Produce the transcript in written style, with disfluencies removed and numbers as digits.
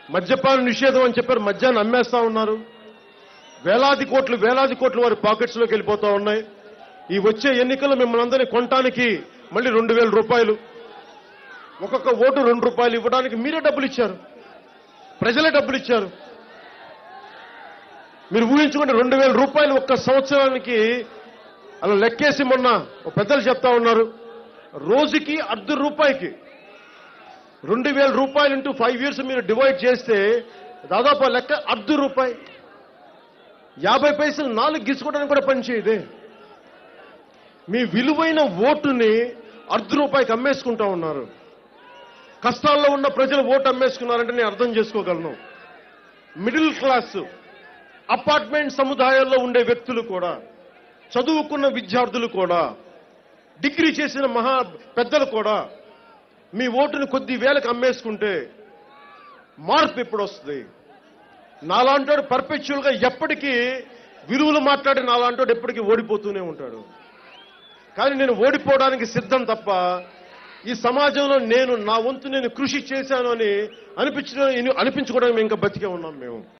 మద్యపాన నిషేధం అని చెప్పారు, మద్యాన్ని అమ్మేస్తా ఉన్నారు. వేలాది కోట్లు వారి పాకెట్స్ లోకి వెళ్ళిపోతా ఉన్నాయి. ఈ వచ్చే ఎన్నికల్లో మిమ్మల్ని అందరినీ కొనటానికి మళ్ళీ 2,000 రూపాయలు, ఒక్కొక్క ఓటు 2 రూపాయలు ఇవ్వడానికి మీరే డబ్బులు ఇచ్చారు, ప్రజలే డబ్బులు ఇచ్చారు. మీరు ఊహించుకుంటే 2,000 రూపాయలు ఒక్క సంవత్సరానికి అలా లెక్కేసి మొన్న పెద్దలు చెప్తా ఉన్నారు, రోజుకి ₹0.5 2,000 రూపాయలు ఇంటూ 5 years మీరు డివైడ్ చేస్తే దాదాపు లెక్క ₹0.5 50 పైసలు 4 గిసుకోవడానికి కూడా పనిచేయదే. మీ విలువైన ఓటుని ₹0.5 అమ్మేసుకుంటా ఉన్నారు. కష్టాల్లో ఉన్న ప్రజలు ఓటు అమ్మేసుకున్నారంటే నేను అర్థం చేసుకోగలను. మిడిల్ క్లాస్ అపార్ట్మెంట్ సముదాయాల్లో ఉండే వ్యక్తులు కూడా, చదువుకున్న విద్యార్థులు కూడా, డిగ్రీ చేసిన మహా పెద్దలు కూడా మీ ఓటును కొద్ది వేలకు అమ్మేసుకుంటే మార్పు ఎప్పుడు వస్తుంది? నాలాంటోడు పర్పెచ్యువల్ గా ఎప్పటికీ విలువలు మాట్లాడి నాలాంటోడు ఎప్పటికీ ఓడిపోతూనే ఉంటాడు. కానీ నేను ఓడిపోవడానికి సిద్ధం తప్ప ఈ సమాజంలో నా వంతు నేను కృషి చేశాను అని అనిపించుకోవడానికి ఇంకా బతికే ఉన్నాం మేము.